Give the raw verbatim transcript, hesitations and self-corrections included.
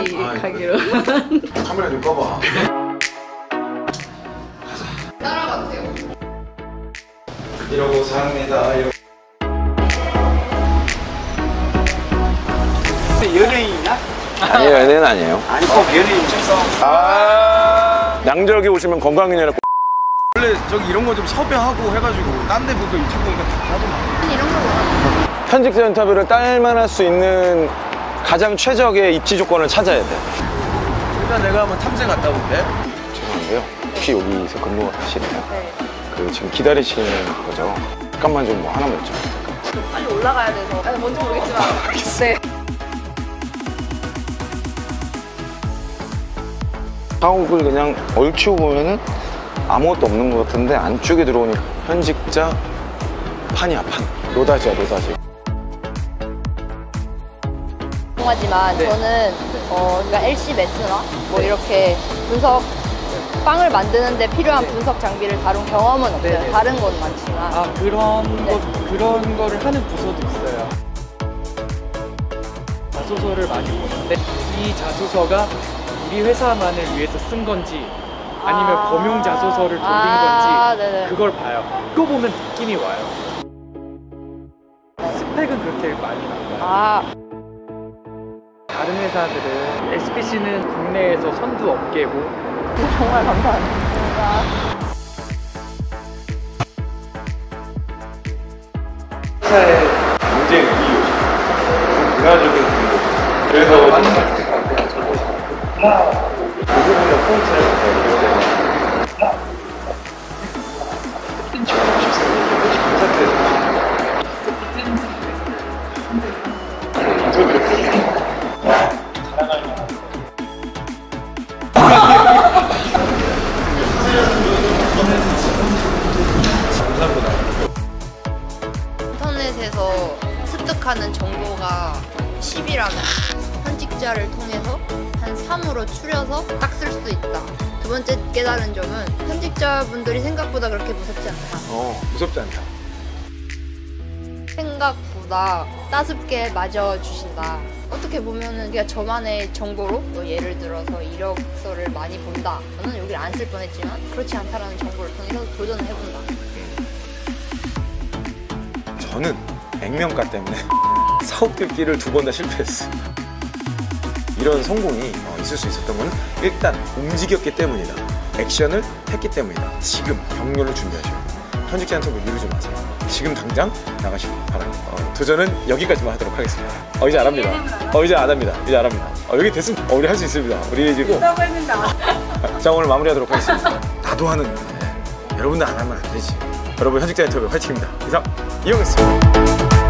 같이 아, 가기로. 카메라 좀 꺼봐. 따라가도 돼요? 이러고 삽니다. 이러고. 연예인이야? 아니요, 연예인 아니에요. 아니 꼭 연예인 쳤어. 아, 양절기 오시면 건강인연에 원래 저기 이런 거 좀 섭외하고 해가지고 딴 데 보고 유튜브 보니까 다 하더만. 이런 거 원하는 현직자 인터뷰를 딸만할 수 있는 가장 최적의 입지 조건을 찾아야 돼. 일단 내가 한번 탐색 갔다 올게. 죄송한데요. 혹시 여기서 근무하시나요? 네. 그 지금 기다리시는 거죠? 잠깐만 좀 뭐 하나만 여쭤볼게요. 빨리 올라가야 돼서. 아니, 뭔지 모르겠지만. 네. 사옥을 그냥 얼추 보면은 아무것도 없는 것 같은데 안쪽에 들어오니까 현직자 판이야, 판. 로다지야, 로다지. 하지만 네. 저는 어, 그러니까 엘씨 매트나 뭐 이렇게 분석 빵을 만드는데 필요한 분석 장비를 다룬 경험은 없어요. 네네. 다른 건 많지만. 아 그런 네. 것 그런 거를 하는 부서도 있어요. 자소서를 많이 보는데 이 자소서가 우리 회사만을 위해서 쓴 건지 아니면 아 범용 자소서를 돌린 아, 건지 네네. 그걸 봐요. 그거 보면 느낌이 와요. 스펙은 그렇게 많이 나와요. 아, 다른 회사들은 에스피씨는 국내에서 선두 업계고 정말 감사합니다. 회사의 경쟁 이유, 문화적인 공부. 그래서 맞는 말씀 같아요. 그 부분의 포인트를 기억되는. 지원하고 싶습니다. 그 상태에서. 인터뷰를 보고 인터넷에서 습득하는 정보가 십이라면 현직자를 통해서 한 삼으로 추려서 딱 쓸 수 있다. 두 번째 깨달은 점은 현직자분들이 생각보다 그렇게 무섭지 않다. 어, 무섭지 않다. 생각보다 따숩게 맞아주신다. 어떻게 보면은 그냥 저만의 정보로 뭐 예를 들어서 이력서를 많이 본다. 저는 여기를 안 쓸 뻔했지만 그렇지 않다라는 정보를 통해서 도전을 해본다. 저는 액면가 때문에 사업 긁기를 두 번 다 실패했어요. 이런 성공이 있을 수 있었던 건 일단 움직였기 때문이다. 액션을 했기 때문이다. 지금 격려를 준비하셔요. 현직자 인터뷰 미루지 마세요. 지금 당장 나가시길 바랍니다. 어, 도전은 여기까지만 하도록 하겠습니다. 어, 이제 안 합니다. 어, 이제 안 합니다. 이제 안 합니다. 어, 여기 됐으면 어, 우리 할 수 있습니다. 우리 지금 자, 오늘 마무리하도록 하겠습니다. 나도 하는 여러분들 안 하면 안 되지. 여러분 현직자 인터뷰 화이팅입니다. 이상 이영이었습니다.